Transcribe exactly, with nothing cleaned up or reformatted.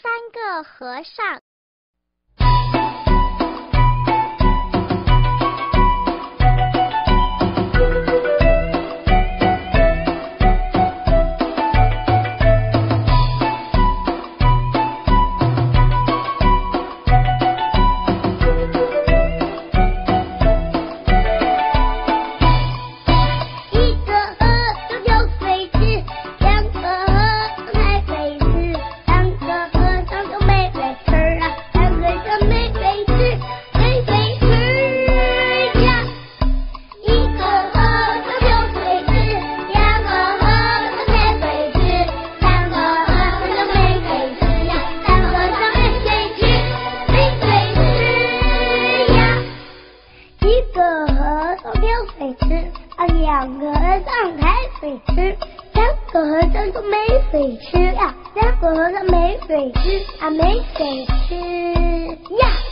三个和尚。 两个和尚抬水吃，两个和尚都没水吃呀，两个和尚没水吃啊，没水吃呀。